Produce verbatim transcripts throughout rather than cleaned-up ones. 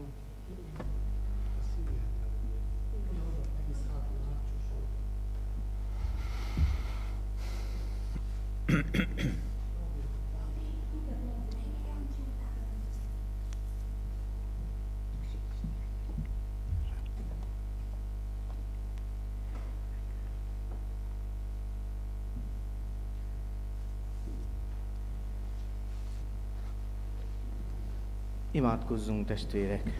Imádkozzunk, testvérek!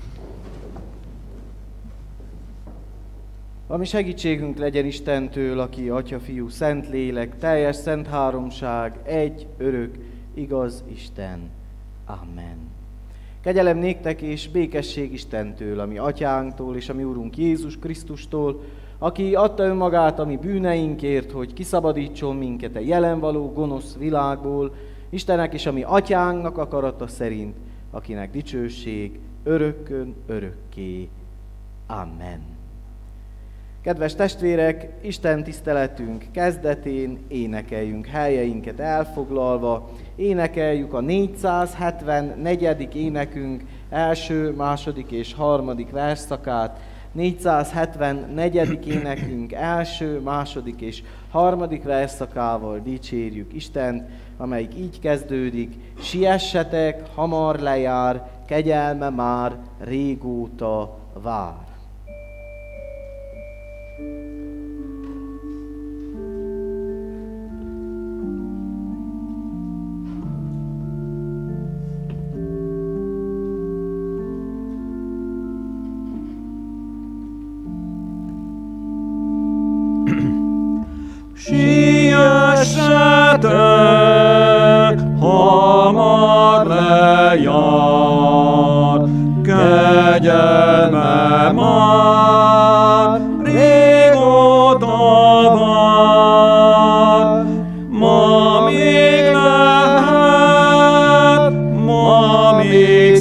Ami segítségünk legyen Istentől, aki Atya, Fiú, Szent Lélek, teljes szent háromság, egy, örök, igaz Isten. Amen. Kegyelem néktek és békesség Istentől, ami Atyánktól és ami Urunk Jézus Krisztustól, aki adta önmagát a mi bűneinkért, hogy kiszabadítson minket a jelenvaló gonosz világból, Istennek és a mi Atyánknak akarata szerint, akinek dicsőség örökkön örökké. Amen. Kedves testvérek, Isten tiszteletünk kezdetén énekeljünk helyeinket elfoglalva, énekeljük a négyszázhetvennegyedik énekünk első, második és harmadik versszakát, négyszázhetvennegyedik énekünk első, második és harmadik versszakával dicsérjük Istent, amelyik így kezdődik: siessetek, hamar lejár, kegyelme már régóta vár. Siessetek, hamar lejár, kegyelme már régóta vár. Ma még lehet, ma még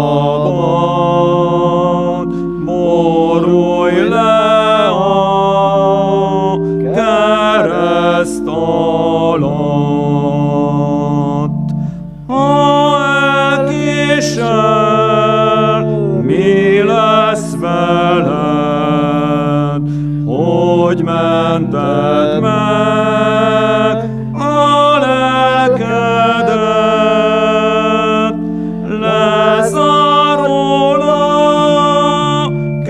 szabad, borulj le a kereszt alatt. Ha elkísér, mi lesz veled, hogy mented meg a lelkedet? Lezárul a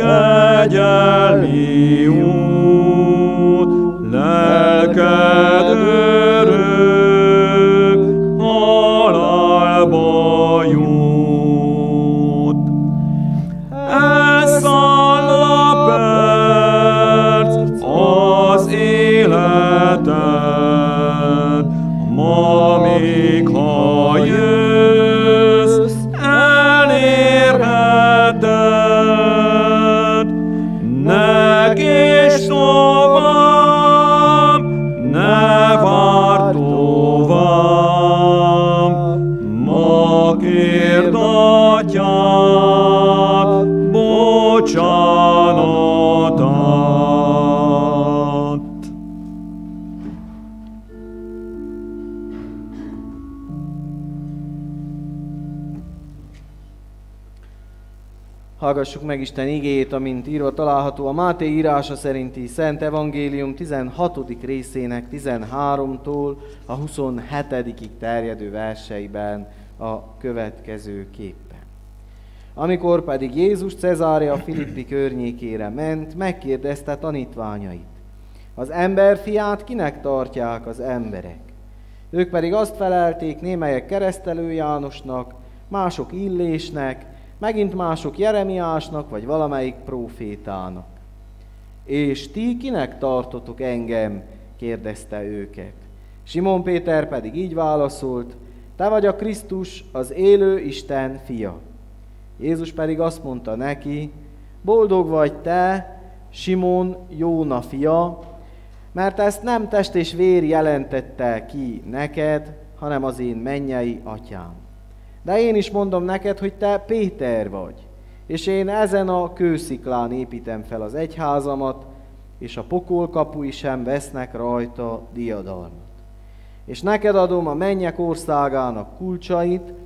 kegyelmi út, lelked örök halálba jut. Elszáll a perc az életed, ma még ha jössz, elérheted. Ne késd tovább, ne várd tovább, ma kérd Atyát bocsánatát. Hallgassuk meg Isten igéjét, amint írva található a Máté írása szerinti Szent Evangélium tizenhatodik részének tizenháromtól a huszonhetedikig terjedő verseiben a következőképpen. Amikor pedig Jézus Cezárea Filippi környékére ment, megkérdezte tanítványait: az emberfiát kinek tartják az emberek? Ők pedig azt felelték, némelyek Keresztelő Jánosnak, mások Illésnek, megint mások Jeremiásnak, vagy valamelyik prófétának. És ti kinek tartotok engem? Kérdezte őket. Simon Péter pedig így válaszolt: te vagy a Krisztus, az élő Isten fia. Jézus pedig azt mondta neki: boldog vagy te, Simon, Jóna fia, mert ezt nem test és vér jelentette ki neked, hanem az én mennyei Atyám. De én is mondom neked, hogy te Péter vagy, és én ezen a kősziklán építem fel az egyházamat, és a pokol kapui sem vesznek rajta diadalmat. És neked adom a mennyek országának kulcsait,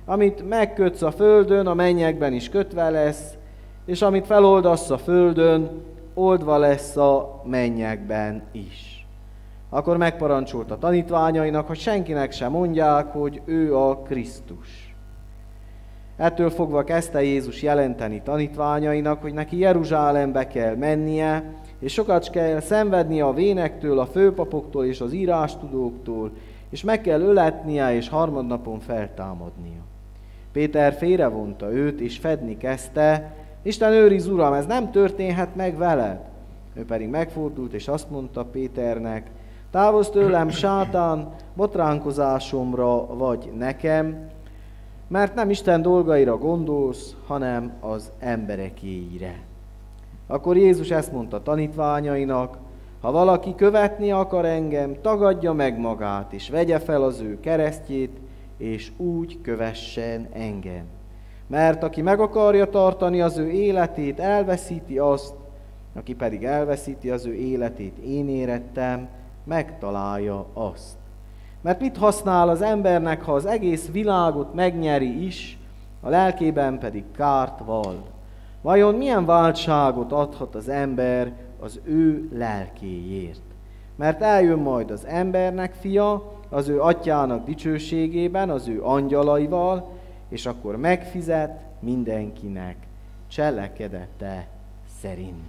Amit megkötsz a földön, a mennyekben is kötve lesz, és amit feloldasz a földön, oldva lesz a mennyekben is. Akkor megparancsolt a tanítványainak, hogy senkinek sem mondják, hogy ő a Krisztus. Ettől fogva kezdte Jézus jelenteni tanítványainak, hogy neki Jeruzsálembe kell mennie, és sokat kell szenvednie a vénektől, a főpapoktól és az írástudóktól, és meg kell öletnie, és harmadnapon feltámadnia. Péter félrevonta őt, és fedni kezdte: Isten őriz, Uram, ez nem történhet meg veled. Ő pedig megfordult, és azt mondta Péternek: Távozz tőlem, sátán, botránkozásomra vagy nekem, mert nem Isten dolgaira gondolsz, hanem az emberekéire. Akkor Jézus ezt mondta tanítványainak: Ha valaki követni akar engem, tagadja meg magát, és vegye fel az ő keresztjét, és úgy kövessen engem. Mert aki meg akarja tartani az ő életét, elveszíti azt, aki pedig elveszíti az ő életét, én érettem, megtalálja azt. Mert mit használ az embernek, ha az egész világot megnyeri is, a lelkében pedig kárt val? Vajon milyen váltságot adhat az ember az ő lelkéért? Mert eljön majd az embernek fia, az ő atyának dicsőségében, az ő angyalaival, és akkor megfizet mindenkinek cselekedete szerint.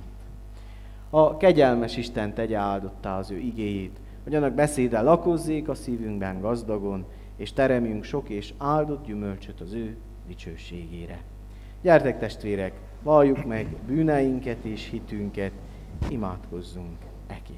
A kegyelmes Isten tegye áldottá az ő igéjét, hogy annak beszéde lakozzék a szívünkben gazdagon, és teremjünk sok és áldott gyümölcsöt az ő dicsőségére. Gyertek testvérek, valljuk meg bűneinket és hitünket, imádkozzunk eképpen.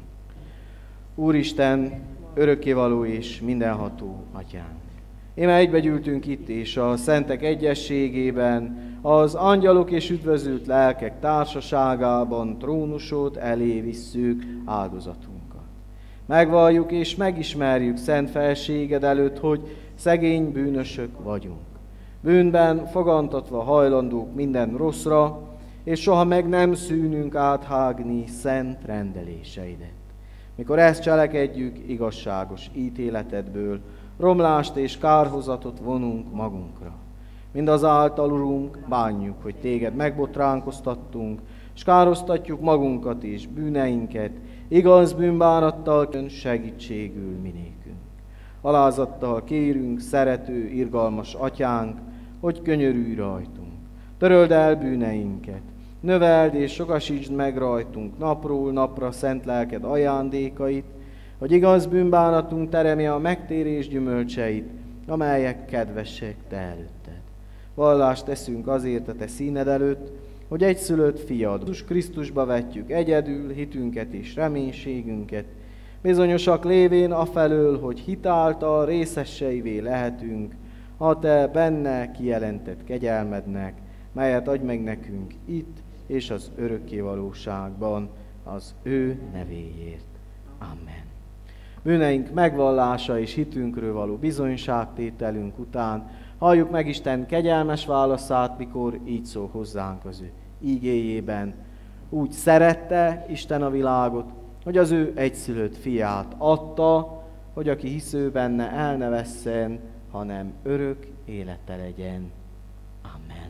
Úristen, örökkévaló és mindenható Atyánk! Íme egybegyűltünk itt, és a szentek egyességében, az angyalok és üdvözült lelkek társaságában trónusod elé visszük áldozatunkat. Megvalljuk és megismerjük szent felséged előtt, hogy szegény bűnösök vagyunk. Bűnben fogantatva hajlandók minden rosszra, és soha meg nem szűnünk áthágni szent rendeléseidet. Mikor ezt cselekedjük, igazságos ítéletedből romlást és kárhozatot vonunk magunkra. Mindazáltal, Urunk, bánjuk, hogy téged megbotránkoztattunk, és károsztatjuk magunkat és bűneinket, igaz bűnbánattal segítségül minékünk. Alázattal kérünk, szerető, irgalmas Atyánk, hogy könyörülj rajtunk. Töröld el bűneinket, növeld és sokasítsd meg rajtunk napról napra szent lelked ajándékait, hogy igaz bűnbánatunk teremje a megtérés gyümölcseit, amelyek kedvesek te előtted. Vallást teszünk azért a te színed előtt, hogy egyszülött fiad, Jézus Krisztusba vetjük egyedül hitünket és reménységünket, bizonyosak lévén afelől, hogy hitáltal részeseivé lehetünk, ha te benne kijelentett kegyelmednek, melyet adj meg nekünk itt és az örökkévalóságban az ő nevéért. Amen. Bűneink megvallása és hitünkről való bizonyságtételünk után halljuk meg Isten kegyelmes válaszát, mikor így szól hozzánk az ő ígéjében. Úgy szerette Isten a világot, hogy az ő egyszülött fiát adta, hogy aki hisző benne el ne vesszen, hanem örök élete legyen. Amen.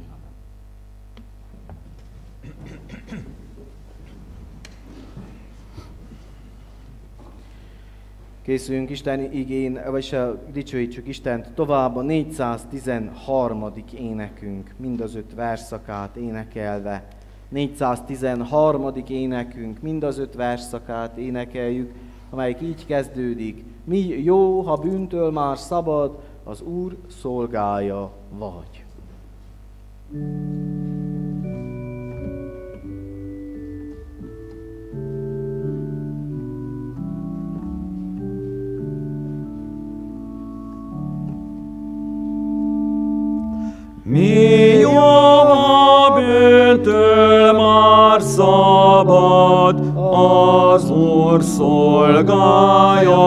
Készüljünk Isten igén, vagyis dicsőítsük Istent tovább a négyszáztizenharmadik énekünk, mind az öt versszakát énekelve. négyszáztizenharmadik énekünk, mind az öt versszakát énekeljük, amelyik így kezdődik. Mi jó, ha bűntől már szabad, az Úr szolgája vagy. Mi jó, ha bűntől már szabad, az Úr szolgája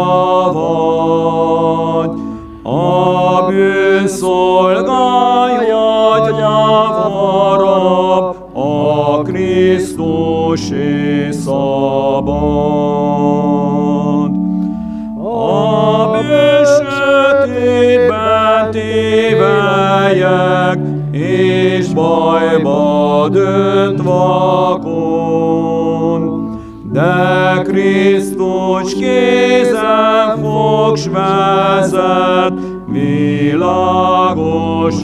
vagy. A bűn szolgája gyávarabb, a Krisztusé szabad. A bűn sötétben téved, bajba dönt vakon, de Krisztus kézen fogs vezet világos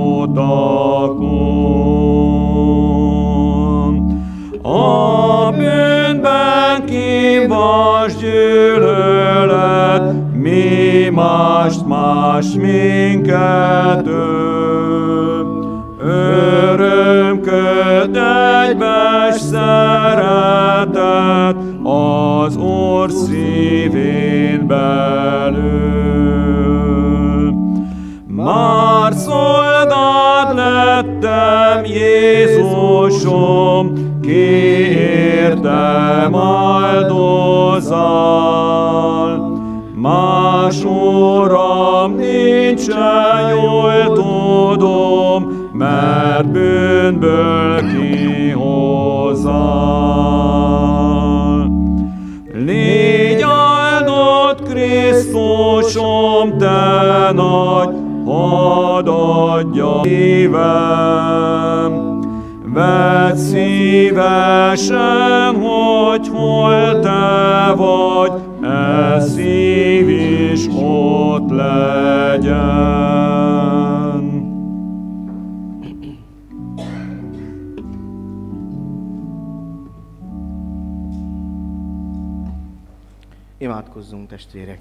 utakon. A bűnben kívás gyűlölet, mi mást más minket ő. Örömköd egyves szeretet az Úr szívén belül. Már szolgád lettem, Jézusom, kiértem áldozál. Más Uram nincsen, jól tudom, mert bűnből kihozál. Légy áldott Krisztusom, te nagy, hadd adja szívem. Vedd szívesen, hogy hol te vagy, e szív is ott legyen. Imádkozzunk, testvérek!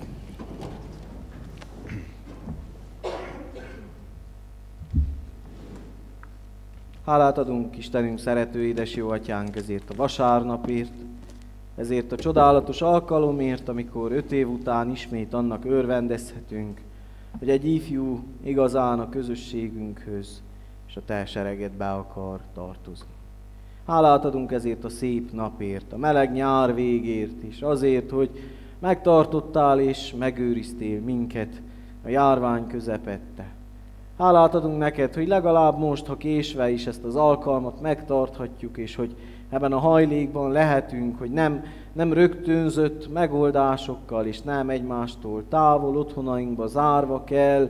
Hálát adunk Istenünk szerető édes jó atyánk ezért a vasárnapért, ezért a csodálatos alkalomért, amikor öt év után ismét annak örvendezhetünk, hogy egy ifjú igazán a közösségünkhöz és a te seregedbe akar tartozni. Hálát adunk ezért a szép napért, a meleg nyár végért, és azért, hogy megtartottál és megőriztél minket a járvány közepette. Hálát adunk neked, hogy legalább most, ha késve is ezt az alkalmat megtarthatjuk, és hogy ebben a hajlékban lehetünk, hogy nem, nem rögtönzött megoldásokkal, és nem egymástól távol otthonainkba zárva kell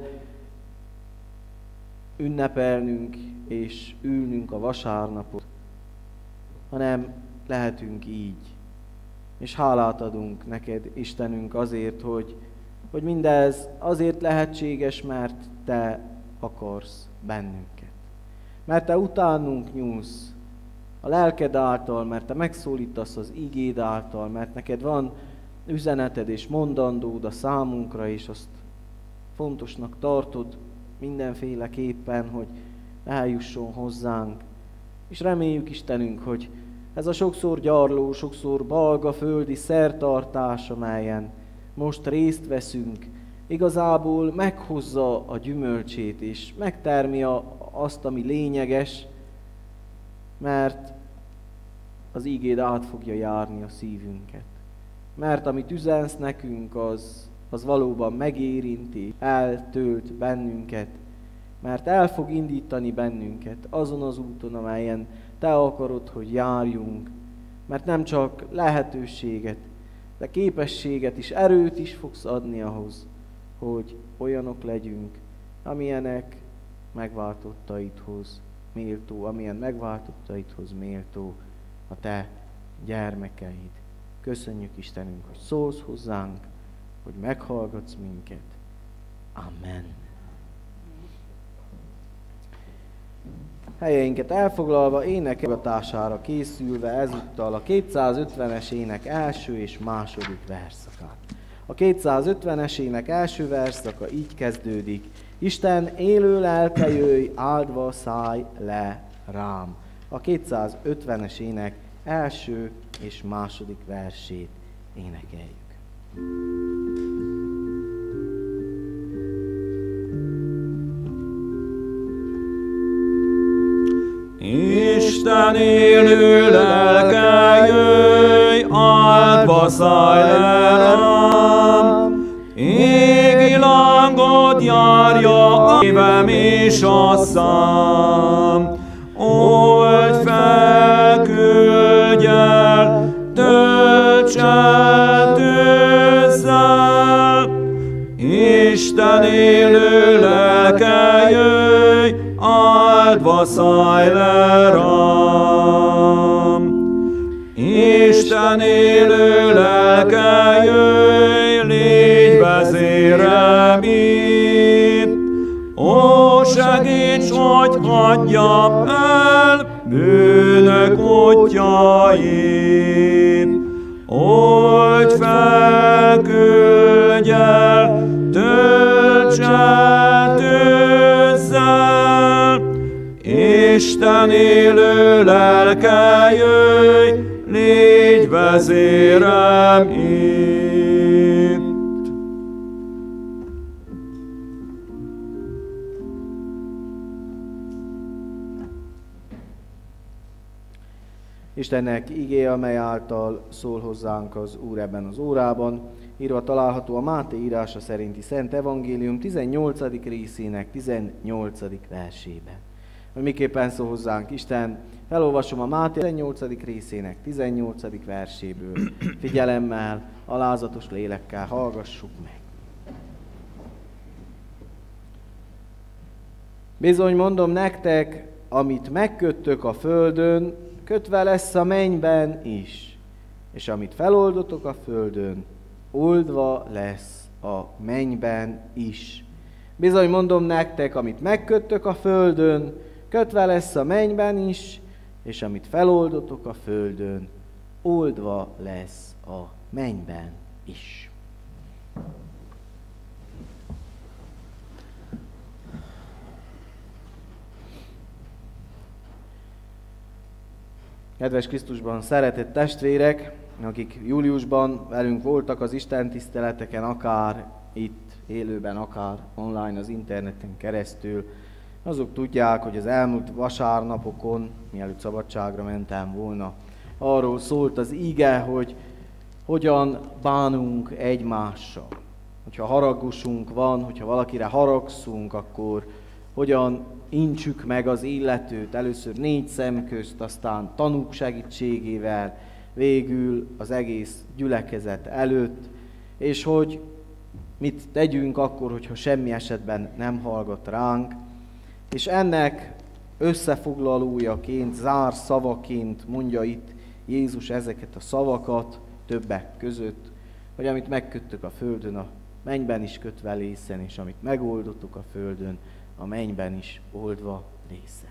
ünnepelnünk és ülnünk a vasárnapot, hanem lehetünk így. És hálát adunk neked, Istenünk, azért, hogy, hogy mindez azért lehetséges, mert te akarsz bennünket. Mert te utánunk nyúlsz a lelked által, mert te megszólítasz az igéd által, mert neked van üzeneted és mondandód a számunkra, és azt fontosnak tartod mindenféleképpen, hogy eljusson hozzánk. És reméljük, Istenünk, hogy ez a sokszor gyarló, sokszor balga földi szertartás, amelyen most részt veszünk, igazából meghozza a gyümölcsét, és megtermi a, azt, ami lényeges, mert az ígéd át fogja járni a szívünket. Mert amit üzensz nekünk, az, az valóban megérinti, eltölt bennünket, mert el fog indítani bennünket azon az úton, amelyen te akarod, hogy járjunk, mert nem csak lehetőséget, de képességet is, erőt is fogsz adni ahhoz, hogy olyanok legyünk, amilyenek megváltottaidhoz méltó, amilyen megváltottaidhoz méltó a te gyermekeid. Köszönjük, Istenünk, hogy szólsz hozzánk, hogy meghallgatsz minket. Amen. Helyeinket elfoglalva, énekelgatására készülve ezúttal a kétszázötvenes ének első és második verszakát. A kétszázötvenes ének első verszaka így kezdődik: Isten élő lelke jöjj, áldva szállj le rám. A kétszázötvenes ének első és második versét énekeljük. Isten élő lelke jöjj, áldva szállj le rám. Égi lángot járja a szívem és a szám. Old fel, küldj el, tölts el tűzzel. Isten élő lelke jöjj, áldva átba szállj le rám. Isten élő lelke, jöjj, légy vezérem itt. Ó, segíts, hogy hagyjam el bűnök útjait. Hogy felküldj el, tölts el tűzzel. Isten élő lelke, jöjj, légy vezérem itt. Istennek igéje, amely által szól hozzánk az Úr ebben az órában, írva található a Máté írása szerinti Szent Evangélium tizennyolcadik részének tizennyolcadik versében. Hogy miképpen szól hozzánk Isten, felolvasom a Máté tizennyolcadik részének tizennyolcadik verséből. Figyelemmel, alázatos lélekkel hallgassuk meg. Bizony mondom nektek, amit megköttök a földön, kötve lesz a mennyben is, és amit feloldotok a földön, oldva lesz a mennyben is. Bizony mondom nektek, amit megköttök a földön, kötve lesz a mennyben is, és amit feloldotok a földön, oldva lesz a mennyben is. Kedves Krisztusban szeretett testvérek, akik júliusban velünk voltak az Isten tiszteleteken, akár itt élőben, akár online az interneten keresztül, azok tudják, hogy az elmúlt vasárnapokon, mielőtt szabadságra mentem volna, arról szólt az ige, hogy hogyan bánunk egymással. Hogyha haragusunk van, hogyha valakire haragszunk, akkor hogyan intsük meg az illetőt, először négy szem közt, aztán tanúk segítségével, végül az egész gyülekezet előtt, és hogy mit tegyünk akkor, hogyha semmi esetben nem hallgat ránk. És ennek összefoglalójaként, zárszavaként mondja itt Jézus ezeket a szavakat többek között, hogy amit megköttök a földön, a mennyben is kötve lészen, és amit megoldottuk a földön, a mennyben is oldva lészen.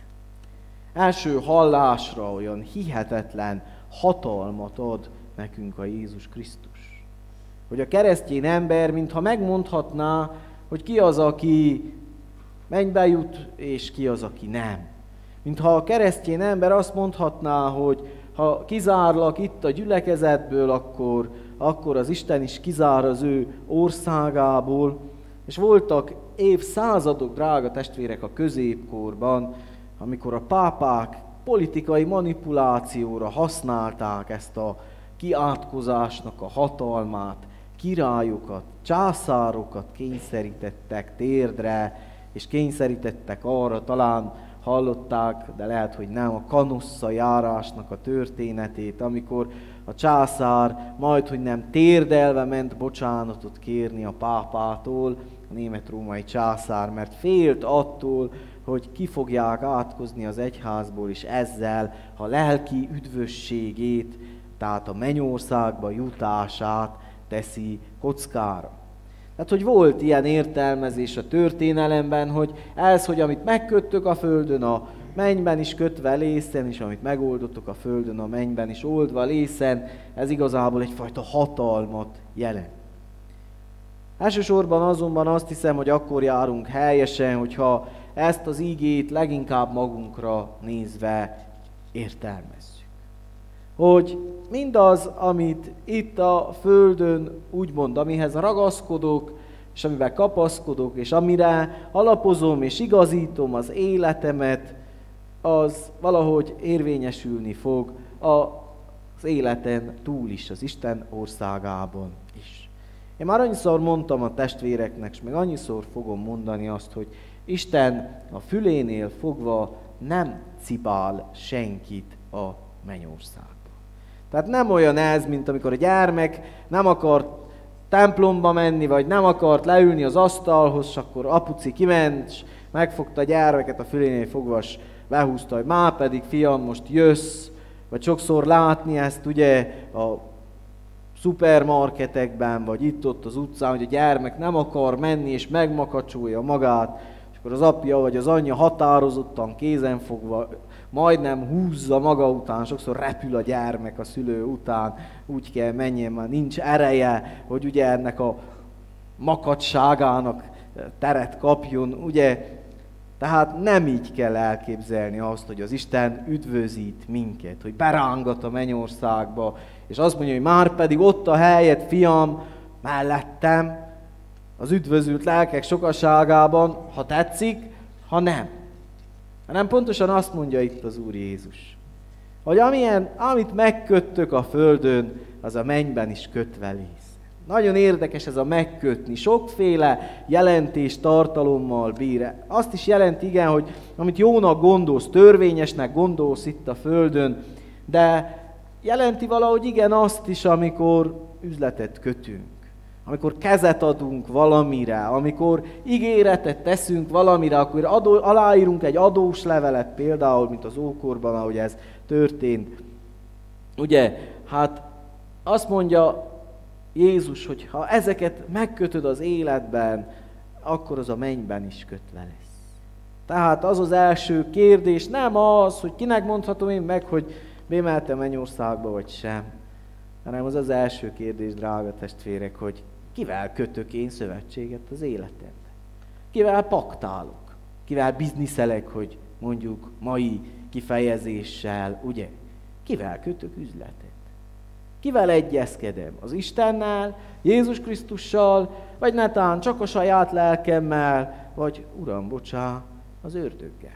Első hallásra olyan hihetetlen hatalmat ad nekünk a Jézus Krisztus. Hogy a keresztény ember, mintha megmondhatná, hogy ki az, aki mennybe jut, és ki az, aki nem. Mintha a keresztény ember azt mondhatná, hogy ha kizárlak itt a gyülekezetből, akkor, akkor az Isten is kizár az ő országából. És voltak évszázadok, drága testvérek, a középkorban, amikor a pápák politikai manipulációra használták ezt a kiátkozásnak a hatalmát, királyokat, császárokat kényszerítettek térdre, és kényszerítettek arra, talán hallották, de lehet, hogy nem, a kanossza járásnak a történetét, amikor a császár majd, hogy nem térdelve ment bocsánatot kérni a pápától, a német-római császár, mert félt attól, hogy ki fogják átkozni az egyházból, és ezzel a lelki üdvösségét, tehát a mennyországba jutását teszi kockára. Tehát, hogy volt ilyen értelmezés a történelemben, hogy ez, hogy amit megköttök a földön, a mennyben is kötve lészen, és amit megoldottok a földön, a mennyben is oldva lészen, ez igazából egyfajta hatalmat jelent. Elsősorban azonban azt hiszem, hogy akkor járunk helyesen, hogyha ezt az ígét leginkább magunkra nézve értelmezzük. Hogy mindaz, amit itt a földön úgymond, amihez ragaszkodok, és amivel kapaszkodok, és amire alapozom és igazítom az életemet, az valahogy érvényesülni fog az életen túl is, az Isten országában is. Én már annyiszor mondtam a testvéreknek, és meg annyiszor fogom mondani azt, hogy Isten a fülénél fogva nem cipál senkit a mennyországba. Tehát nem olyan ez, mint amikor a gyermek nem akart templomba menni, vagy nem akart leülni az asztalhoz, és akkor apuci kiment, és megfogta a gyermeket a fülénél fogva, és behúzta, hogy már pedig fiam, most jössz, vagy sokszor látni ezt ugye a szupermarketekben, vagy itt-ott az utcán, hogy a gyermek nem akar menni, és megmakacsolja magát, és akkor az apja vagy az anyja határozottan kézenfogva majdnem húzza maga után, sokszor repül a gyermek a szülő után, úgy kell menjen, már nincs ereje, hogy ugye ennek a makacságának teret kapjon, ugye? Tehát nem így kell elképzelni azt, hogy az Isten üdvözít minket, hogy berángat a mennyországba, és azt mondja, hogy már pedig ott a helyed, fiam, mellettem, az üdvözült lelkek sokaságában, ha tetszik, ha nem. Hanem pontosan azt mondja itt az Úr Jézus, hogy amilyen, amit megköttök a földön, az a mennyben is kötve lesz. Nagyon érdekes ez a megkötni, sokféle jelentés tartalommal bír. Azt is jelenti, igen, hogy amit jónak gondolsz, törvényesnek gondolsz itt a földön, de jelenti valahogy igen azt is, amikor üzletet kötünk, amikor kezet adunk valamire, amikor ígéretet teszünk valamire, akkor adó, aláírunk egy adós levelet például, mint az ókorban, ahogy ez történt. Ugye, hát azt mondja Jézus, hogy ha ezeket megkötöd az életben, akkor az a mennyben is kötve lesz. Tehát az az első kérdés nem az, hogy kinek mondhatom én meg, hogy bemehetem mennyországba vagy sem, hanem az az első kérdés, drága testvérek, hogy kivel kötök én szövetséget az életemben? Kivel paktálok? Kivel bizniszelek, hogy mondjuk mai kifejezéssel, ugye? Kivel kötök üzletet? Kivel egyezkedem? Az Istennel, Jézus Krisztussal, vagy netán csak a saját lelkemmel, vagy Uram, bocsá, az ördöggel?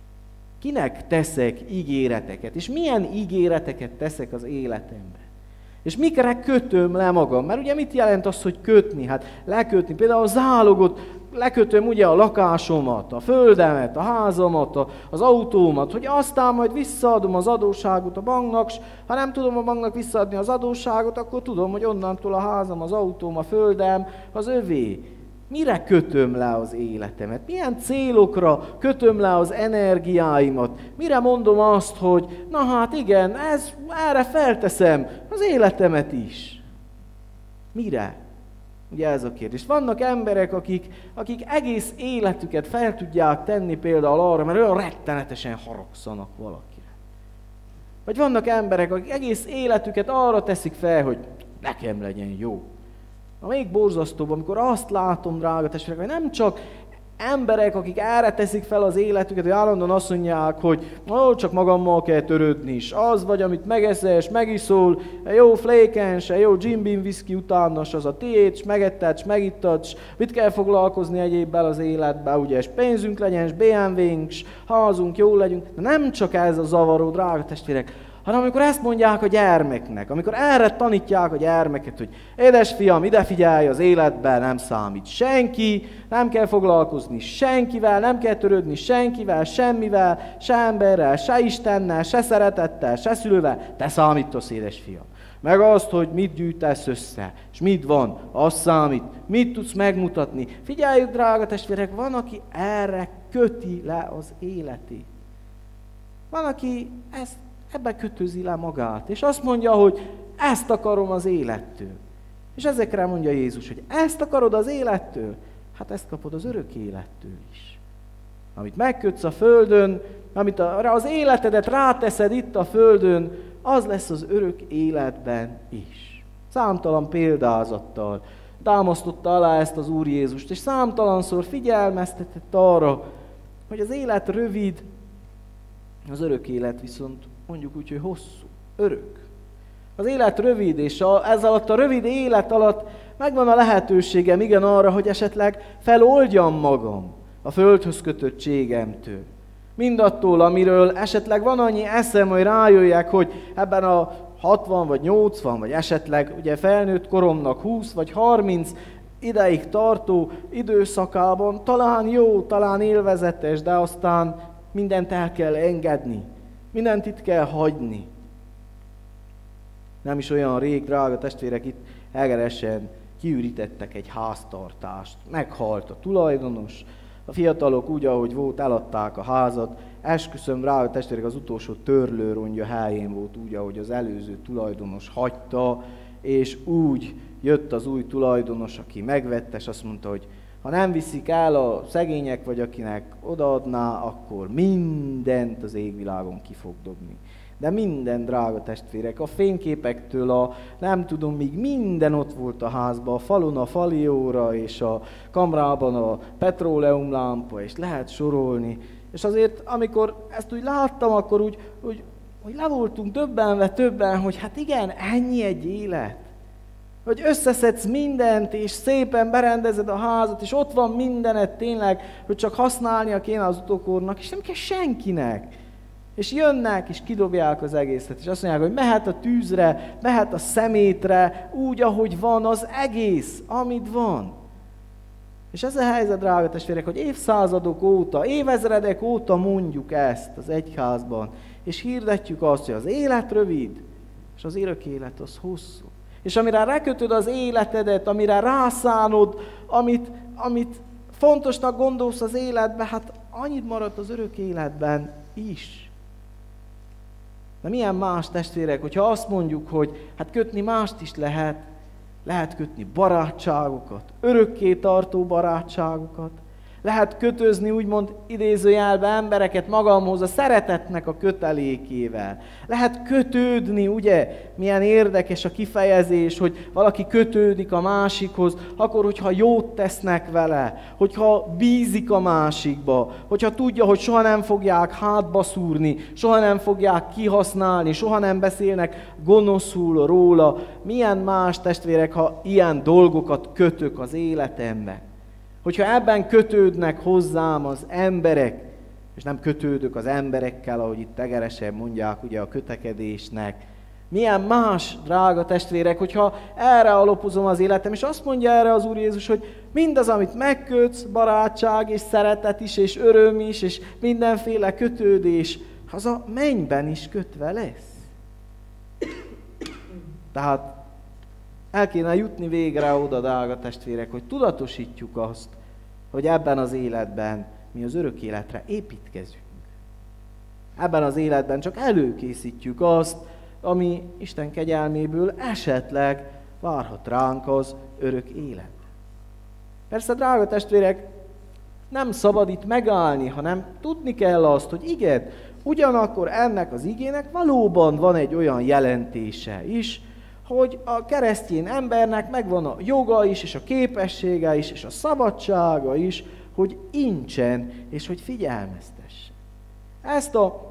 Kinek teszek ígéreteket? És milyen ígéreteket teszek az életemben? És mikre kötöm le magam? Mert ugye mit jelent az, hogy kötni? Hát lekötni, például a zálogot, lekötöm ugye a lakásomat, a földemet, a házamat, az autómat, hogy aztán majd visszaadom az adósságot a banknak, s ha nem tudom a banknak visszaadni az adósságot, akkor tudom, hogy onnantól a házam, az autóm, a földem az övé. Mire kötöm le az életemet? Milyen célokra kötöm le az energiáimat? Mire mondom azt, hogy na hát igen, ez, erre felteszem az életemet is? Mire? Ugye ez a kérdés. Vannak emberek, akik, akik egész életüket fel tudják tenni például arra, mert olyan rettenetesen haragszanak valakire. Vagy vannak emberek, akik egész életüket arra teszik fel, hogy nekem legyen jó. A még borzasztóbb, amikor azt látom, drága testvérek, hogy nem csak emberek, akik erre teszik fel az életüket, hogy állandóan azt mondják, hogy ó, csak magammal kell törődni is. Az vagy, amit megeszes, megiszol, egy jó flékens, egy jó Jim Beam whisky utánas, az a tiéd, s megetted, s megittad, s mit kell foglalkozni egyébben az életben, ugye, és pénzünk legyen, és bé em vé-nk, s házunk, jó legyünk. De nem csak ez a zavaró, drága testvérek, hanem amikor ezt mondják a gyermeknek, amikor erre tanítják a gyermeket, hogy édesfiam, ide figyelj, az életben nem számít senki, nem kell foglalkozni senkivel, nem kell törődni senkivel, semmivel, se emberrel, se Istennel, se szeretettel, se szülővel, te számítasz, édesfiam. Meg azt, hogy mit gyűjtesz össze, és mit van, az számít, mit tudsz megmutatni. Figyeljük, drága testvérek, van, aki erre köti le az életét. Van, aki ezt ebbe kötözi le magát, és azt mondja, hogy ezt akarom az élettől. És ezekre mondja Jézus, hogy ezt akarod az élettől, hát ezt kapod az örök élettől is. Amit megkötsz a földön, amit a, az életedet ráteszed itt a földön, az lesz az örök életben is. Számtalan példázattal támasztotta alá ezt az Úr Jézust, és számtalanszor figyelmeztetett arra, hogy az élet rövid, az örök élet viszont mondjuk úgy, hogy hosszú, örök. Az élet rövid, és a, ez alatt a rövid élet alatt megvan a lehetőségem igen arra, hogy esetleg feloldjam magam a földhöz kötöttségemtől. Mindattól, amiről esetleg van annyi eszem, hogy rájöjjek, hogy ebben a hatvan vagy nyolcvan, vagy esetleg ugye felnőtt koromnak húsz vagy harminc ideig tartó időszakában talán jó, talán élvezetes, de aztán mindent el kell engedni. Mindent itt kell hagyni. Nem is olyan rég, drága testvérek, itt Egeresen kiürítettek egy háztartást. Meghalt a tulajdonos, A fiatalok úgy, ahogy volt, eladták a házat. Esküszöm rá, hogy testvérek, az utolsó törlőrongya helyén volt úgy, ahogy az előző tulajdonos hagyta, és úgy jött az új tulajdonos, aki megvette, és azt mondta, hogy ha nem viszik el a szegények, vagy akinek odaadná, akkor mindent az égvilágon ki fog dobni. De minden, drága testvérek, a fényképektől a nem tudom, míg minden ott volt a házban, a falon a falióra, és a kamrában a petróleumlámpa, és lehet sorolni. És azért, amikor ezt úgy láttam, akkor úgy, úgy, úgy le voltunk döbbenve többen, hogy hát igen, ennyi egy élet. Hogy összeszedsz mindent, és szépen berendezed a házat, és ott van mindened tényleg, hogy csak használnia kéne az utókornak, és nem kell senkinek. És jönnek, és kidobják az egészet, és azt mondják, hogy mehet a tűzre, mehet a szemétre, úgy, ahogy van az egész, amit van. És ez a helyzet, drága testvérek, hogy évszázadok óta, évezredek óta mondjuk ezt az egyházban, és hirdetjük azt, hogy az élet rövid, és az örök élet az hosszú. És amire rákötöd az életedet, amire rászánod, amit, amit fontosnak gondolsz az életben, hát annyit maradt az örök életben is. De milyen más, testvérek, hogyha azt mondjuk, hogy hát kötni mást is lehet, lehet kötni barátságokat, örökké tartó barátságokat, lehet kötözni, úgymond idézőjelben embereket magamhoz a szeretetnek a kötelékével. Lehet kötődni, ugye, milyen érdekes a kifejezés, hogy valaki kötődik a másikhoz, akkor, hogyha jót tesznek vele, hogyha bízik a másikba, hogyha tudja, hogy soha nem fogják hátba szúrni, soha nem fogják kihasználni, soha nem beszélnek gonoszul róla. Milyen más, testvérek, ha ilyen dolgokat kötök az életembe. Hogyha ebben kötődnek hozzám az emberek, és nem kötődök az emberekkel, ahogy itt tegeresen mondják ugye a kötekedésnek, milyen más, drága testvérek, hogyha erre alapozom az életem, és azt mondja erre az Úr Jézus, hogy mindaz, amit megkötsz, barátság és szeretet is, és öröm is, és mindenféle kötődés, az a mennyben is kötve lesz. Tehát el kéne jutni végre oda, drága testvérek, hogy tudatosítjuk azt, hogy ebben az életben mi az örök életre építkezünk. Ebben az életben csak előkészítjük azt, ami Isten kegyelméből esetleg várhat ránk az örök élet. Persze, drága testvérek, nem szabad itt megállni, hanem tudni kell azt, hogy igen, ugyanakkor ennek az igének valóban van egy olyan jelentése is, hogy a keresztény embernek megvan a joga is, és a képessége is, és a szabadsága is, hogy incsen, és hogy figyelmeztesse. Ezt a,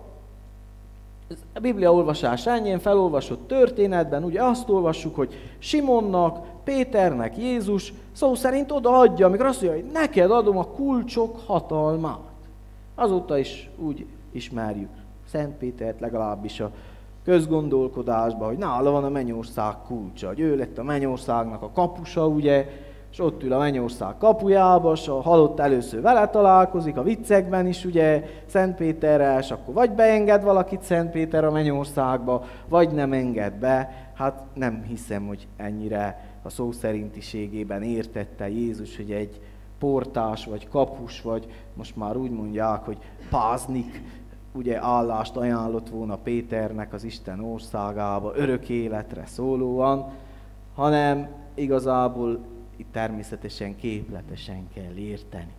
a Biblia olvasás ennyien felolvasott történetben, ugye azt olvassuk, hogy Simonnak, Péternek Jézus szó szerint odaadja, amikor azt mondja, hogy neked adom a kulcsok hatalmát. Azóta is úgy ismerjük Szent Pétert, legalábbis a közgondolkodásban, hogy nála van a mennyország kulcsa, hogy ő lett a mennyországnak a kapusa, ugye, és ott ül a mennyország kapujába, és a halott először vele találkozik, a viccekben is, ugye, Szent Péterrel, és akkor vagy beenged valakit Szent Péter a mennyországba, vagy nem enged be. Hát nem hiszem, hogy ennyire a szó szerintiségében értette Jézus, hogy egy portás, vagy kapus, vagy most már úgy mondják, hogy páznik, ugye állást ajánlott volna Péternek az Isten országába, örök életre szólóan, hanem igazából itt természetesen képletesen kell érteni.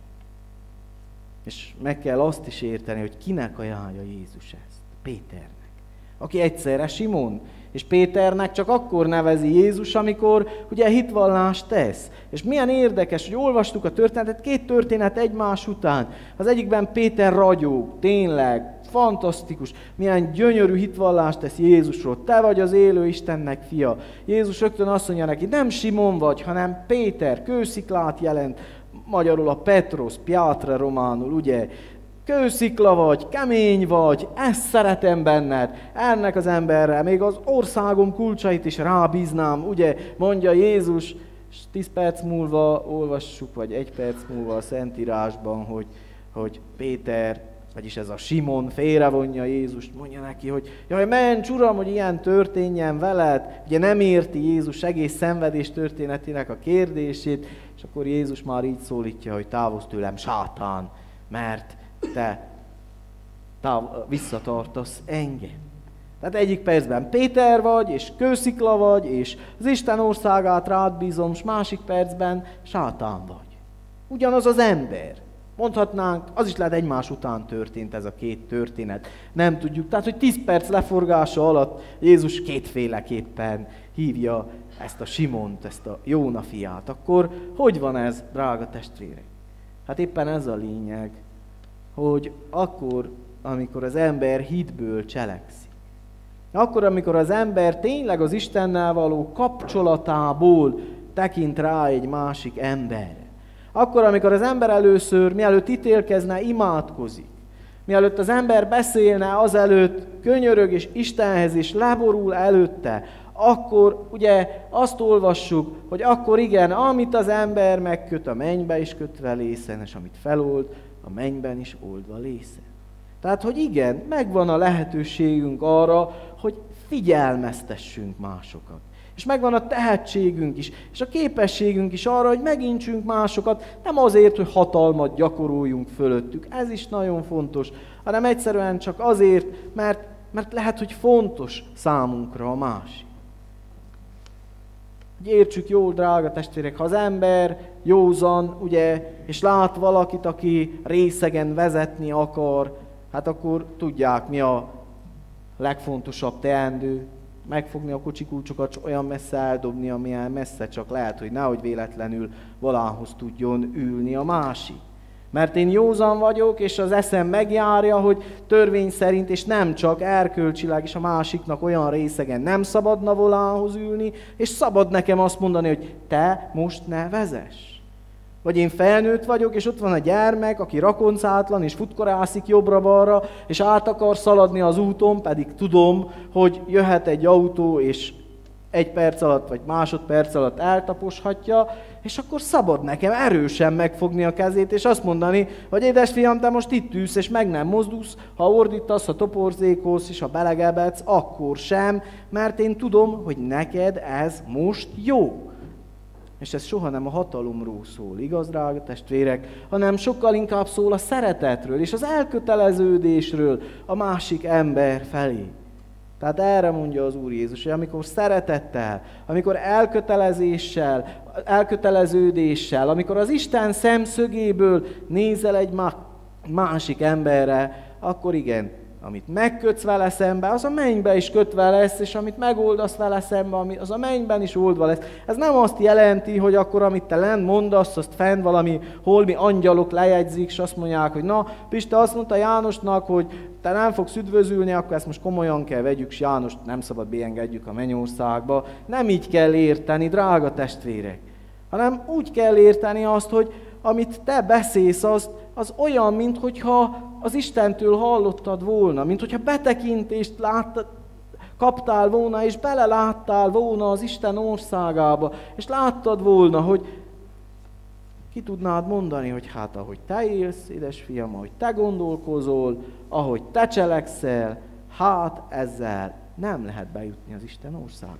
És meg kell azt is érteni, hogy kinek ajánlja Jézus ezt? Péternek. Aki egyszerre Simon, és Péternek csak akkor nevezi Jézus, amikor ugye hitvallást tesz. És milyen érdekes, hogy olvastuk a történetet, két történet egymás után. Az egyikben Péter ragyog, tényleg, fantasztikus, milyen gyönyörű hitvallást tesz Jézusról. Te vagy az élő Istennek fia. Jézus rögtön azt mondja neki, nem Simon vagy, hanem Péter, kősziklát jelent, magyarul a Petros, Piatra románul, ugye? Kőszikla vagy, kemény vagy, ezt szeretem benned, ennek az emberrel, még az országom kulcsait is rábíznám, ugye, mondja Jézus, és tíz perc múlva olvassuk, vagy egy perc múlva a Szentírásban, hogy, hogy Péter vagyis ez a Simon félrevonja Jézust, mondja neki, hogy jaj, ments uram, hogy ilyen történjen veled. Ugye nem érti Jézus egész szenvedés történetének a kérdését, és akkor Jézus már így szólítja, hogy távozz tőlem, sátán, mert te táv- visszatartasz engem. Tehát egyik percben Péter vagy, és kőszikla vagy, és az Isten országát rád bízom, és másik percben sátán vagy. Ugyanaz az ember. Mondhatnánk, az is lehet egymás után történt ez a két történet. Nem tudjuk. Tehát, hogy tíz perc leforgása alatt Jézus kétféleképpen hívja ezt a Simont, ezt a Jóna fiát. Akkor hogy van ez, drága testvérek? Hát éppen ez a lényeg, hogy akkor, amikor az ember hitből cselekszik, akkor, amikor az ember tényleg az Istennel való kapcsolatából tekint rá egy másik emberre, akkor, amikor az ember először, mielőtt ítélkezne, imádkozik, mielőtt az ember beszélne, azelőtt könyörög és Istenhez is leborul előtte, akkor ugye azt olvassuk, hogy akkor igen, amit az ember megköt a mennybe is kötve lészen, és amit felold, a mennyben is oldva lészen. Tehát, hogy igen, megvan a lehetőségünk arra, hogy figyelmeztessünk másokat. És megvan a tehetségünk is, és a képességünk is arra, hogy megintsünk másokat, nem azért, hogy hatalmat gyakoroljunk fölöttük, ez is nagyon fontos, hanem egyszerűen csak azért, mert, mert lehet, hogy fontos számunkra a másik. Hogy értsük jól, drága testvérek, ha az ember józan, ugye, és lát valakit, aki részegen vezetni akar, hát akkor tudják, mi a legfontosabb teendő, megfogni a kocsikulcsokat, olyan messze eldobni, amilyen messze csak lehet, hogy nehogy véletlenül valahoz tudjon ülni a másik. Mert én józan vagyok, és az eszem megjárja, hogy törvény szerint, és nem csak erkölcsileg is a másiknak olyan részegen nem szabadna volához ülni, és szabad nekem azt mondani, hogy te most ne vezess. Vagy én felnőtt vagyok, és ott van a gyermek, aki rakoncátlan, és futkorászik jobbra-balra, és át akar szaladni az úton, pedig tudom, hogy jöhet egy autó, és egy perc alatt, vagy másodperc alatt eltaposhatja, és akkor szabad nekem erősen megfogni a kezét, és azt mondani, hogy édesfiam, te most itt ülsz, és meg nem mozdulsz, ha ordítasz, ha toporzékolsz, és ha belegebedsz, akkor sem, mert én tudom, hogy neked ez most jó. És ez soha nem a hatalomról szól, igaz, drága testvérek, hanem sokkal inkább szól a szeretetről és az elköteleződésről a másik ember felé. Tehát erre mondja az Úr Jézus, hogy amikor szeretettel, amikor elkötelezéssel, elköteleződéssel, amikor az Isten szemszögéből nézel egy másik emberre, akkor igen, amit megkötsz vele szembe, az a mennybe is kötve lesz, és amit megoldasz vele szembe, az a mennyben is oldva lesz. Ez nem azt jelenti, hogy akkor, amit te lent mondasz, azt fenn valami holmi angyalok lejegyzik, és azt mondják, hogy na, Pista azt mondta Jánosnak, hogy te nem fogsz üdvözülni, akkor ezt most komolyan kell vegyük, és Jánost nem szabad beengedjük a mennyországba. Nem így kell érteni, drága testvérek, hanem úgy kell érteni azt, hogy amit te beszélsz, az, az olyan, minthogyha az Istentől hallottad volna, minthogyha betekintést láttad, kaptál volna, és beleláttál volna az Isten országába, és láttad volna, hogy ki tudnád mondani, hogy hát ahogy te élsz, édesfiam, ahogy te gondolkozol, ahogy te cselekszel, hát ezzel nem lehet bejutni az Isten országába.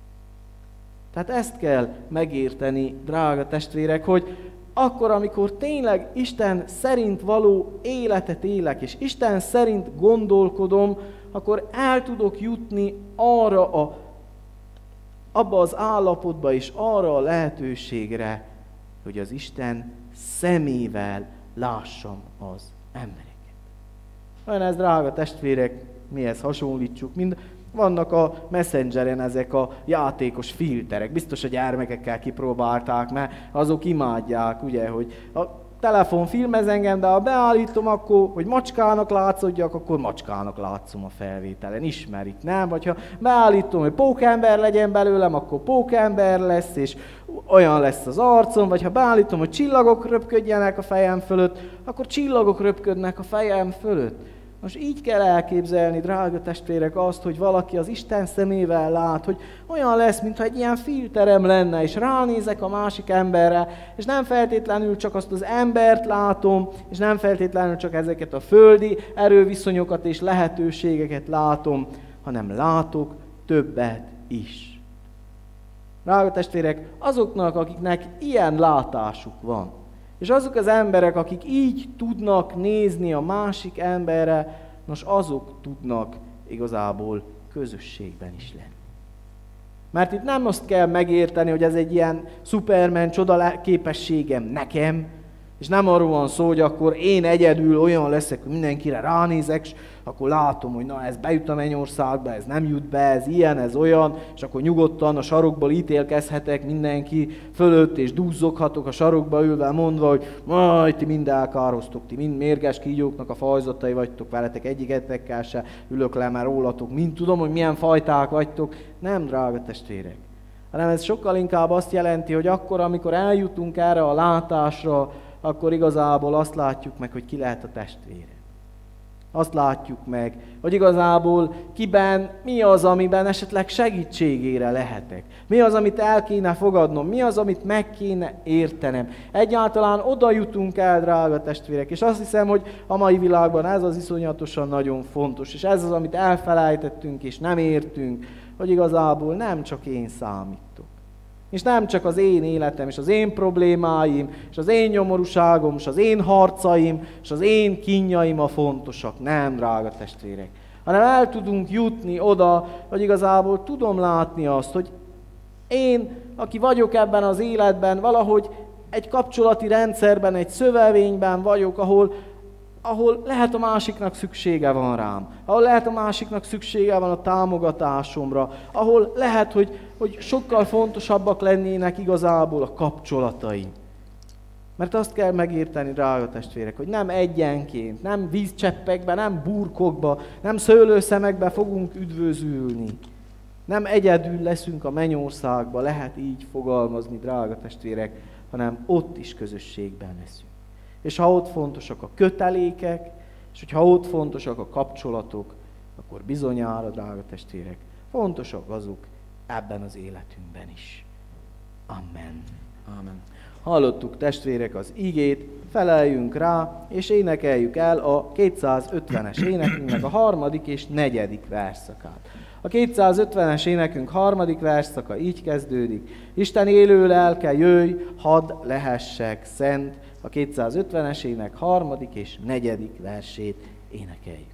Tehát ezt kell megérteni, drága testvérek, hogy akkor, amikor tényleg Isten szerint való életet élek, és Isten szerint gondolkodom, akkor el tudok jutni arra a, abba az állapotba és arra a lehetőségre, hogy az Isten szemével lássam az embereket. Olyan ez, drága testvérek, mihez hasonlítsuk, mind vannak a Messengeren ezek a játékos filterek. Biztos a gyermekekkel kipróbálták, mert azok imádják, ugye, hogy a telefon filmez engem, de ha beállítom, akkor, hogy macskának látszódjak, akkor macskának látszom a felvételen. Ismerik, nem? Vagy ha beállítom, hogy pókember legyen belőlem, akkor pókember lesz, és olyan lesz az arcom, vagy ha beállítom, hogy csillagok röpködjenek a fejem fölött, akkor csillagok röpködnek a fejem fölött. Most így kell elképzelni, drága testvérek, azt, hogy valaki az Isten szemével lát, hogy olyan lesz, mintha egy ilyen filterem lenne, és ránézek a másik emberre, és nem feltétlenül csak azt az embert látom, és nem feltétlenül csak ezeket a földi erőviszonyokat és lehetőségeket látom, hanem látok többet is. Drága testvérek, azoknak, akiknek ilyen látásuk van, és azok az emberek, akik így tudnak nézni a másik emberre, nos, azok tudnak igazából közösségben is lenni. Mert itt nem azt kell megérteni, hogy ez egy ilyen szupermen csoda képességem nekem, és nem arról van szó, hogy akkor én egyedül olyan leszek, hogy mindenkire ránézek, és akkor látom, hogy na ez bejut a mennyországba, ez nem jut be, ez ilyen, ez olyan, és akkor nyugodtan a sarokból ítélkezhetek mindenki fölött, és duzzoghatok a sarokba ülve, mondva, hogy majd ti mind elkároztok, ti mind mérges kígyóknak a fajzatai vagytok, veletek egyigetekkel se ülök le, mert rólatok, mind tudom, hogy milyen fajták vagytok. Nem, drága testvérek, hanem ez sokkal inkább azt jelenti, hogy akkor, amikor eljutunk erre a látásra, akkor igazából azt látjuk meg, hogy ki lehet a testvére. Azt látjuk meg, hogy igazából kiben mi az, amiben esetleg segítségére lehetek. Mi az, amit el kéne fogadnom, mi az, amit meg kéne értenem. Egyáltalán oda jutunk el, drága testvérek, és azt hiszem, hogy a mai világban ez az iszonyatosan nagyon fontos, és ez az, amit elfelejtettünk és nem értünk, hogy igazából nem csak én számítok. És nem csak az én életem, és az én problémáim, és az én nyomorúságom, és az én harcaim, és az én kínjaim a fontosak. Nem, drága testvérek. Hanem el tudunk jutni oda, hogy igazából tudom látni azt, hogy én, aki vagyok ebben az életben, valahogy egy kapcsolati rendszerben, egy szövevényben vagyok, ahol, ahol lehet a másiknak szüksége van rám, ahol lehet a másiknak szüksége van a támogatásomra, ahol lehet, hogy, hogy sokkal fontosabbak lennének igazából a kapcsolataim. Mert azt kell megérteni, drága testvérek, hogy nem egyenként, nem vízcseppekbe, nem burkokba, nem szőlőszemekbe fogunk üdvözülni. Nem egyedül leszünk a mennyországba, lehet így fogalmazni, drága testvérek, hanem ott is közösségben leszünk. És ha ott fontosak a kötelékek, és hogyha ott fontosak a kapcsolatok, akkor bizonyára, drága testvérek, fontosak azok ebben az életünkben is. Amen. Amen. Hallottuk, testvérek, az igét, feleljünk rá, és énekeljük el a kétszázötvenes énekünknek a harmadik és negyedik versszakát. A kétszázötvenes énekünk harmadik versszaka így kezdődik. Isten élő lelke, jöjj, hadd lehessek szent. A kétszázötvenes ének harmadik és negyedik versét énekeljük.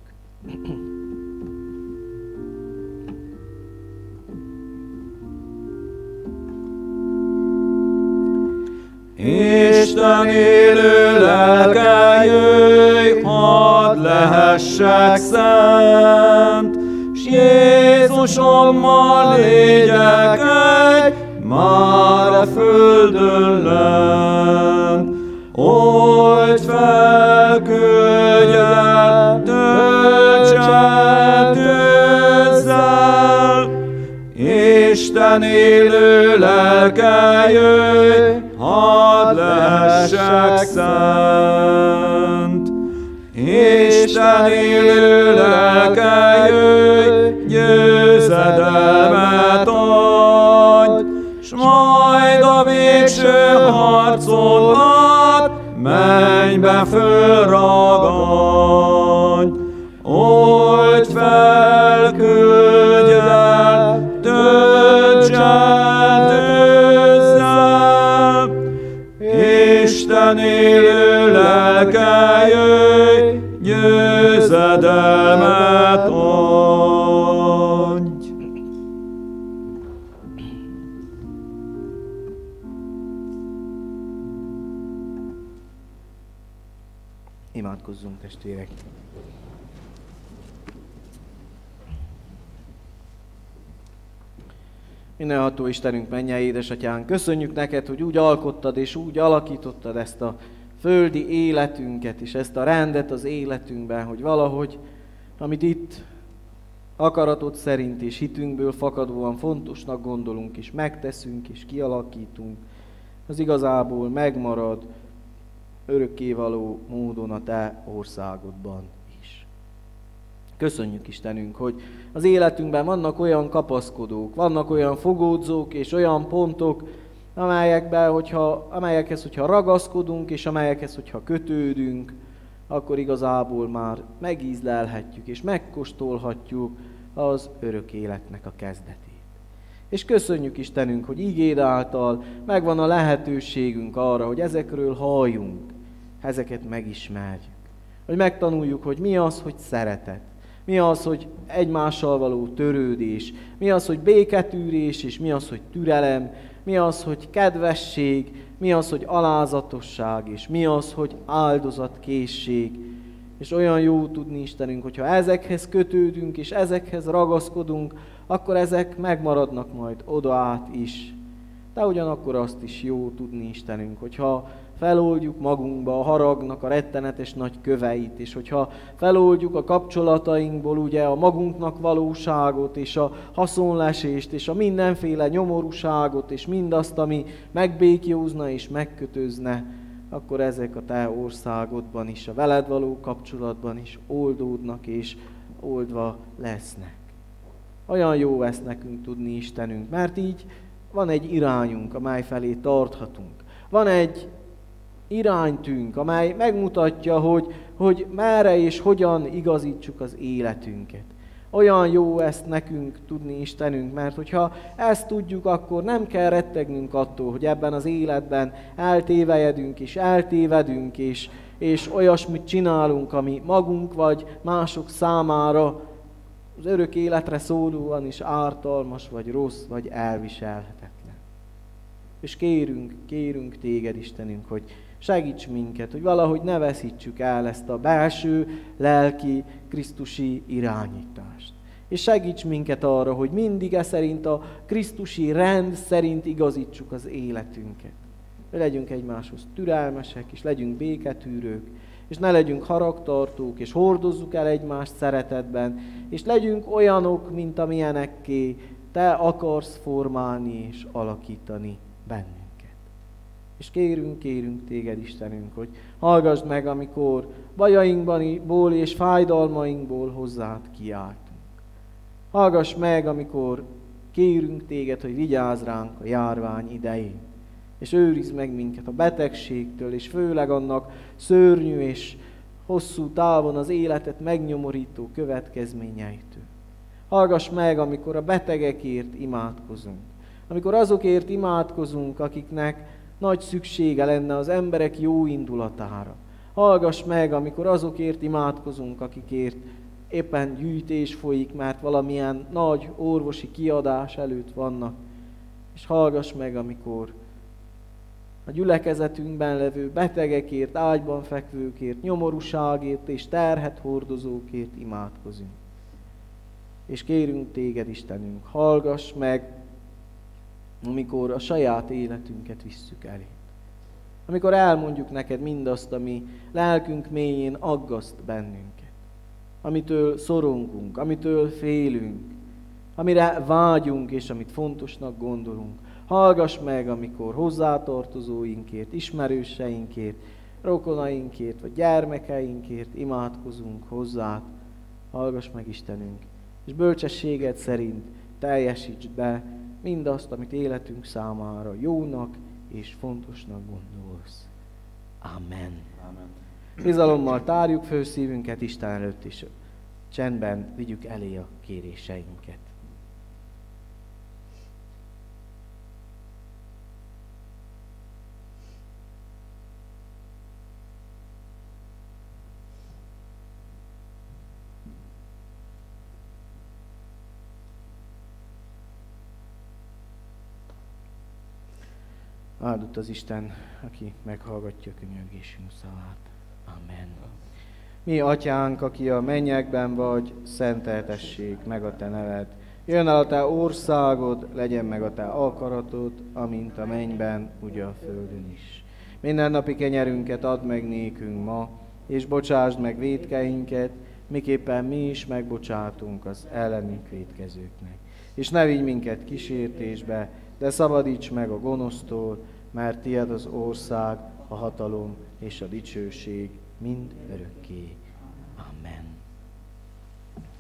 Isten élő lelke, jöjj, hadd lehessek szent, s Jézusommal légyek egy, már a földön lent. Old fel könnyel, tölts el tűzzel, Isten élő lelke, jöjj, hadd lehessek szent. Isten élő lelke, jöjj, győzedelmet adj, s majd a végső harcon át mennybe fölragadj. Old fel könnyel, tölts el tűzzel, Isten élő lelke, jöjj, győzedelmet adj. Imádkozzunk, testvérek! Mindenható Istenünk, mennyei édesatyánk, köszönjük neked, hogy úgy alkottad és úgy alakítottad ezt a földi életünket, és ezt a rendet az életünkben, hogy valahogy, amit itt akaratod szerint és hitünkből fakadóan fontosnak gondolunk, és megteszünk, és kialakítunk, az igazából megmarad örökkévaló módon a te országodban is. Köszönjük Istenünk, hogy az életünkben vannak olyan kapaszkodók, vannak olyan fogódzók és olyan pontok, amelyekben, hogyha, amelyekhez, hogyha ragaszkodunk, és amelyekhez, hogyha kötődünk, akkor igazából már megízlelhetjük és megkóstolhatjuk az örök életnek a kezdetét. És köszönjük Istenünk, hogy igéd által megvan a lehetőségünk arra, hogy ezekről halljunk, ezeket megismerjük. Hogy megtanuljuk, hogy mi az, hogy szeretet, mi az, hogy egymással való törődés, mi az, hogy béketűrés, és mi az, hogy türelem, mi az, hogy kedvesség, mi az, hogy alázatosság, és mi az, hogy áldozatkészség. És olyan jó tudni Istenünk, hogyha ezekhez kötődünk, és ezekhez ragaszkodunk, akkor ezek megmaradnak majd oda át is. De ugyanakkor azt is jó tudni Istenünk, hogyha feloldjuk magunkba a haragnak a rettenetes nagy köveit, és hogyha feloldjuk a kapcsolatainkból ugye a magunknak valóságot, és a haszonlesést, és a mindenféle nyomorúságot, és mindazt, ami megbékjózna és megkötözne, akkor ezek a te országodban is, a veled való kapcsolatban is oldódnak és oldva lesznek. Olyan jó ezt nekünk tudni Istenünk, mert így van egy irányunk, amely felé tarthatunk. Van egy iránytünk, amely megmutatja, hogy, hogy merre és hogyan igazítsuk az életünket. Olyan jó ezt nekünk tudni Istenünk, mert hogyha ezt tudjuk, akkor nem kell rettegnünk attól, hogy ebben az életben eltévejedünk és eltévedünk, és, és olyasmit csinálunk, ami magunk vagy mások számára az örök életre szólóan is ártalmas, vagy rossz, vagy elviselhetetlen. És kérünk, kérünk téged Istenünk, hogy segíts minket, hogy valahogy ne veszítsük el ezt a belső, lelki, krisztusi irányítást. És segíts minket arra, hogy mindig e szerint a krisztusi rend szerint igazítsuk az életünket. Hogy legyünk egymáshoz türelmesek, és legyünk béketűrők, és ne legyünk haragtartók, és hordozzuk el egymást szeretetben, és legyünk olyanok, mint amilyenekké te akarsz formálni és alakítani bennünket. És kérünk, kérünk téged Istenünk, hogy hallgassd meg, amikor bajainkból és fájdalmainkból hozzád kiáltunk. Hallgass meg, amikor kérünk téged, hogy vigyázz ránk a járvány idején. És őrizd meg minket a betegségtől, és főleg annak szörnyű és hosszú távon az életet megnyomorító következményeitől. Hallgass meg, amikor a betegekért imádkozunk. Amikor azokért imádkozunk, akiknek nagy szüksége lenne az emberek jó indulatára. Hallgass meg, amikor azokért imádkozunk, akikért éppen gyűjtés folyik, mert valamilyen nagy orvosi kiadás előtt vannak. És hallgass meg, amikor a gyülekezetünkben levő betegekért, ágyban fekvőkért, nyomorúságért és terhet hordozókért imádkozunk. És kérünk téged, Istenünk, hallgass meg, amikor a saját életünket visszük elé. Amikor elmondjuk neked mindazt, ami lelkünk mélyén aggaszt bennünket. Amitől szorongunk, amitől félünk, amire vágyunk és amit fontosnak gondolunk. Hallgass meg, amikor hozzátartozóinkért, ismerőseinkért, rokonainkért vagy gyermekeinkért imádkozunk hozzád. Hallgass meg, Istenünk, és bölcsességed szerint teljesítsd be mindazt, amit életünk számára jónak és fontosnak gondolsz. Amen. Amen. Bizalommal tárjuk föl szívünket Isten előtt, és csendben vigyük elé a kéréseinket. Áldott az Isten, aki meghallgatja könyörgésünk szavát. Amen. Mi, Atyánk, aki a mennyekben vagy, szenteltessék meg a te neved. Jön el a te országod, legyen meg a te akaratod, amint a mennyben, úgy a földön is. Mindennapi kenyerünket add meg nékünk ma, és bocsásd meg vétkeinket, miképpen mi is megbocsátunk az ellenünk vétkezőknek. És ne vigy minket kísértésbe, de szabadíts meg a gonosztól, mert tied az ország, a hatalom és a dicsőség mind örökké. Amen.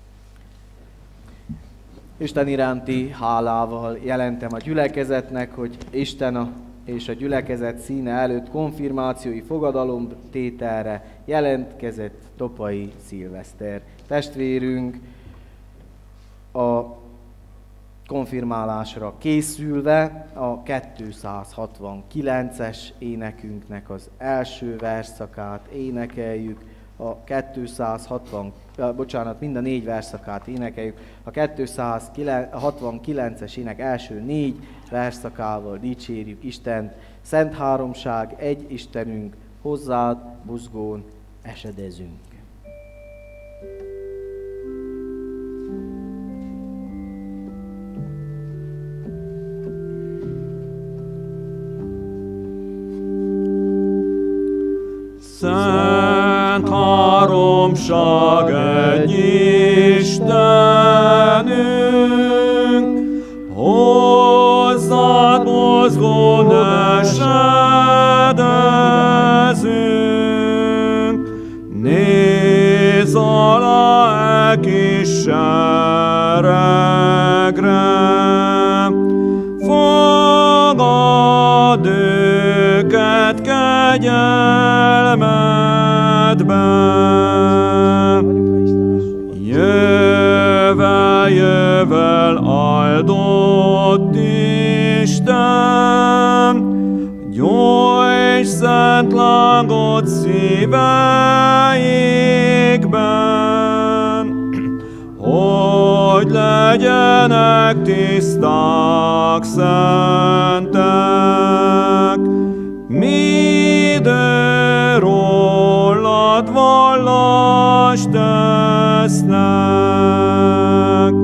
Isten iránti hálával jelentem a gyülekezetnek, hogy Isten a, és a gyülekezet színe előtt konfirmációi fogadalomtételre jelentkezett Topai Szilveszter testvérünk. A konfirmálásra készülve a kétszázhatvankilences énekünknek az első versszakát énekeljük, a kétszázhatvan, bocsánat, mind a négy versszakát énekeljük, a kétszázhatvankilences ének első négy versszakával dicsérjük Istent. Szent háromság, egy Istenünk, hozzád buzgón esedezünk. Szent háromság, egy Istenünk, hozzád mozgón esedezünk. Nézz alá e kis seregre, fogad őket kegyelmedben. Jövel, jövel, áldott Isten, gyújts szent lángot szíveikben, hogy legyenek tiszták, szentek, midő rólad vallást tesznek.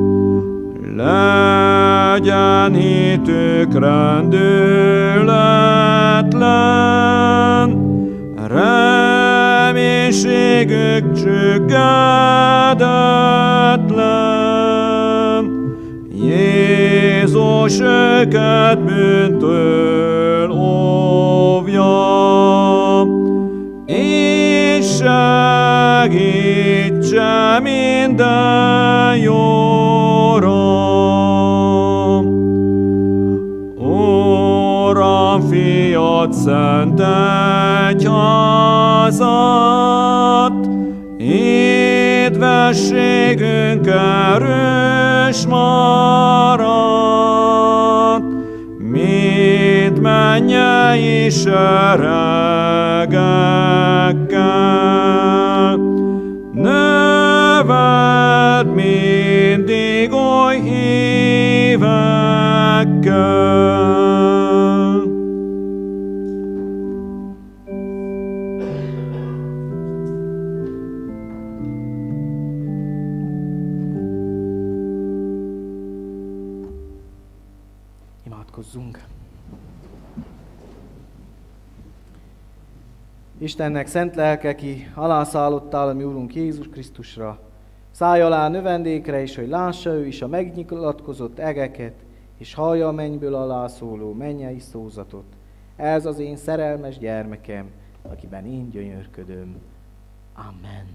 Legyen hitük rendületlen, reménységük csüggedetlen. Jézus őket bűntől óvja, és segítse minden jóra. Uram, fiad szent egyházat, édvességünk erős maradt, mint mennyei seregekkel. Növeld mindig oly hívekkel. Imádkozzunk! Istennek szent lelke, ki alászállottál a mi Úrunk Jézus Krisztusra, szállj alá növendékre is, hogy lássa ő is a megnyilatkozott egeket, és hallja a mennyből alá szóló mennyei szózatot. Ez az én szerelmes gyermekem, akiben én gyönyörködöm. Amen.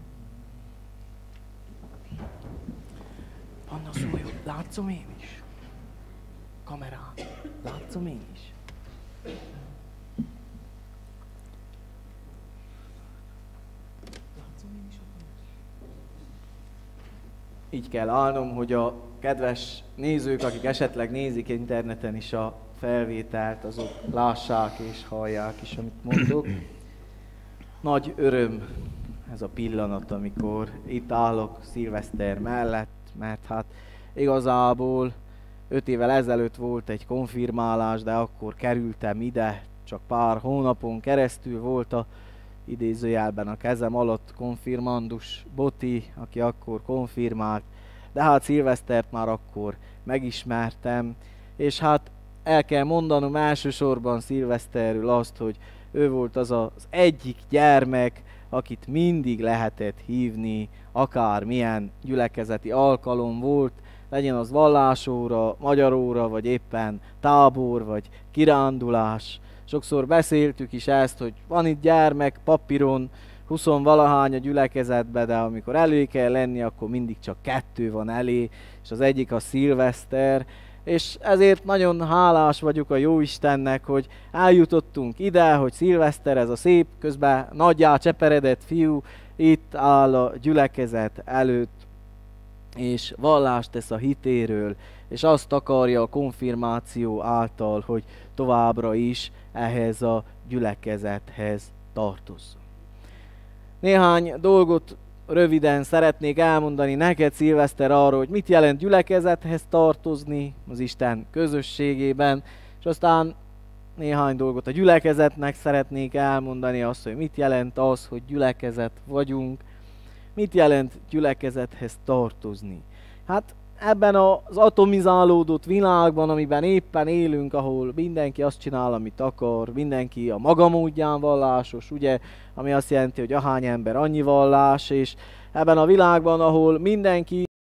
Anna, szólj, látszom én is? Kamerán, látszom én is? Így kell állnom, hogy a kedves nézők, akik esetleg nézik interneten is a felvételt, azok lássák és hallják is, amit mondok. Nagy öröm ez a pillanat, amikor itt állok Szilveszter mellett, mert hát igazából öt évvel ezelőtt volt egy konfirmálás, de akkor kerültem ide, csak pár hónapon keresztül volt a idézőjelben a kezem alatt konfirmandus Boti, aki akkor konfirmált, de hát Szilvesztert már akkor megismertem, és hát el kell mondanom elsősorban Szilveszterről azt, hogy ő volt az az egyik gyermek, akit mindig lehetett hívni, akár milyen gyülekezeti alkalom volt, legyen az vallásóra, magyaróra, vagy éppen tábor, vagy kirándulás. Sokszor beszéltük is ezt, hogy van itt gyermek papíron, huszonvalahány a gyülekezetbe, de amikor elő kell lenni, akkor mindig csak kettő van elé, és az egyik a szilveszter, és ezért nagyon hálás vagyok a Jóistennek, hogy eljutottunk ide, hogy szilveszter, ez a szép, közben nagyjá cseperedett fiú itt áll a gyülekezet előtt, és vallást tesz a hitéről, és azt akarja a konfirmáció által, hogy továbbra is ehhez a gyülekezethez tartozzon. Néhány dolgot röviden szeretnék elmondani neked, szilveszter, arról, hogy mit jelent gyülekezethez tartozni az Isten közösségében, és aztán néhány dolgot a gyülekezetnek szeretnék elmondani, azt, hogy mit jelent az, hogy gyülekezet vagyunk, mit jelent gyülekezethez tartozni. Hát ebben az atomizálódott világban, amiben éppen élünk, ahol mindenki azt csinál, amit akar, mindenki a maga módján vallásos, ugye, ami azt jelenti, hogy ahány ember annyi vallás, és ebben a világban, ahol mindenki